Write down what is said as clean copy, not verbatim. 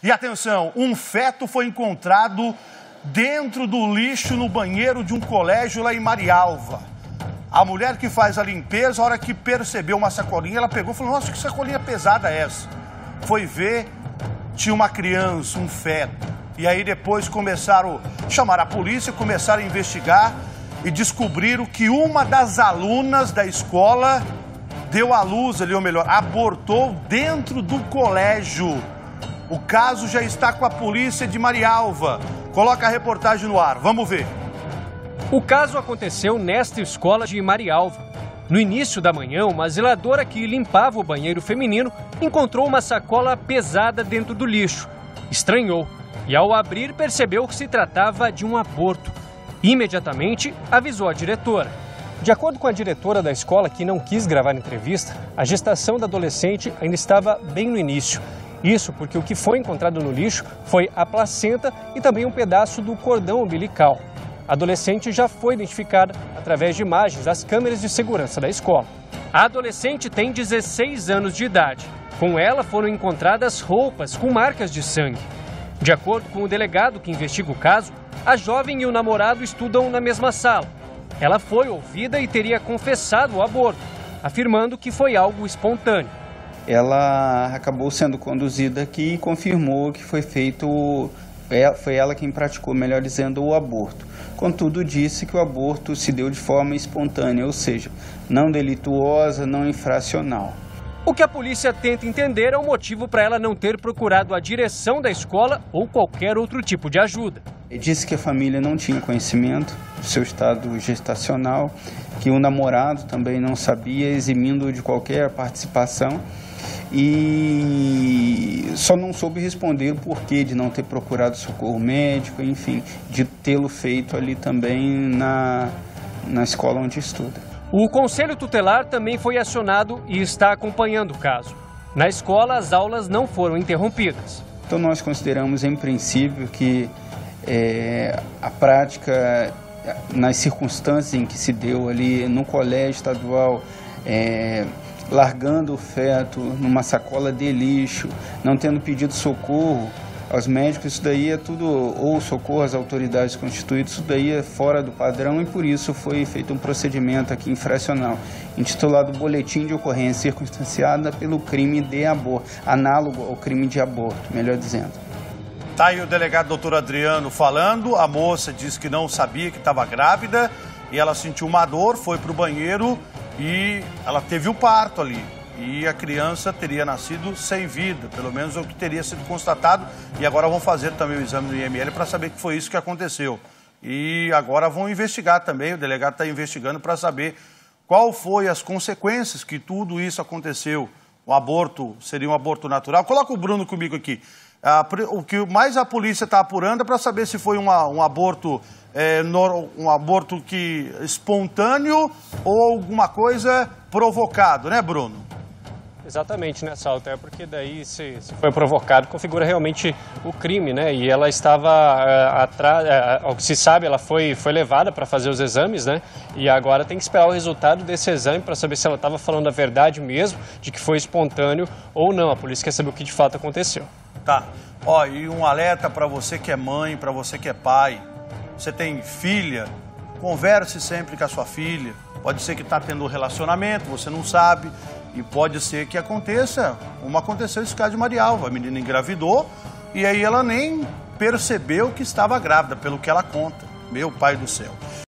E atenção, um feto foi encontrado dentro do lixo no banheiro de um colégio lá em Marialva. A mulher que faz a limpeza, a hora que percebeu uma sacolinha, ela pegou e falou: nossa, que sacolinha pesada é essa? Foi ver, tinha uma criança, um feto. E aí depois começaram a chamar a polícia, começaram a investigar e descobriram que uma das alunas da escola deu à luz ali, ou melhor, abortou dentro do colégio. O caso já está com a polícia de Marialva. Coloca a reportagem no ar, vamos ver. O caso aconteceu nesta escola de Marialva. No início da manhã, uma zeladora que limpava o banheiro feminino encontrou uma sacola pesada dentro do lixo. Estranhou e, ao abrir, percebeu que se tratava de um aborto. Imediatamente, avisou a diretora. De acordo com a diretora da escola, que não quis gravar a entrevista, a gestação da adolescente ainda estava bem no início. Isso porque o que foi encontrado no lixo foi a placenta e também um pedaço do cordão umbilical. A adolescente já foi identificada através de imagens das câmeras de segurança da escola. A adolescente tem 16 anos de idade. Com ela foram encontradas roupas com marcas de sangue. De acordo com o delegado que investiga o caso, a jovem e o namorado estudam na mesma sala. Ela foi ouvida e teria confessado o aborto, afirmando que foi algo espontâneo. Ela acabou sendo conduzida aqui e confirmou que foi ela quem praticou, melhor dizendo, o aborto. Contudo, disse que o aborto se deu de forma espontânea, ou seja, não delituosa, não infracional. O que a polícia tenta entender é o motivo para ela não ter procurado a direção da escola ou qualquer outro tipo de ajuda. Ele disse que a família não tinha conhecimento do seu estado gestacional, que o namorado também não sabia, eximindo de qualquer participação, e só não soube responder o porquê de não ter procurado socorro médico, enfim, de tê-lo feito ali também na escola onde estuda. O Conselho Tutelar também foi acionado e está acompanhando o caso. Na escola, as aulas não foram interrompidas. Então nós consideramos, em princípio, que a prática, nas circunstâncias em que se deu ali no colégio estadual, largando o feto numa sacola de lixo, não tendo pedido socorro aos médicos, isso daí é tudo, ou socorro às autoridades constituídas, isso daí é fora do padrão e por isso foi feito um procedimento aqui infracional, intitulado Boletim de Ocorrência Circunstanciada pelo crime de aborto, análogo ao crime de aborto, melhor dizendo. Tá aí o delegado doutor Adriano falando, a moça disse que não sabia que estava grávida e ela sentiu uma dor, foi para o banheiro e ela teve o parto ali. E a criança teria nascido sem vida, pelo menos é o que teria sido constatado. E agora vão fazer também o exame do IML para saber que foi isso que aconteceu. E agora vão investigar também, o delegado está investigando para saber qual foi as consequências que tudo isso aconteceu. O aborto seria um aborto natural. Coloca o Bruno comigo aqui. O que mais a polícia está apurando é para saber se foi um aborto espontâneo ou alguma coisa provocado, né, Bruno? Exatamente, né, Salto? É porque daí, se foi provocado, configura realmente o crime, né? E ela estava atrás, ao que se sabe, ela foi levada para fazer os exames, né? E agora tem que esperar o resultado desse exame para saber se ela estava falando a verdade mesmo, de que foi espontâneo ou não. A polícia quer saber o que de fato aconteceu. Tá. Ó, e um alerta para você que é mãe, para você que é pai. Você tem filha, converse sempre com a sua filha. Pode ser que está tendo um relacionamento, você não sabe. E pode ser que aconteça, como aconteceu esse caso de Marialva. A menina engravidou e aí ela nem percebeu que estava grávida, pelo que ela conta. Meu pai do céu.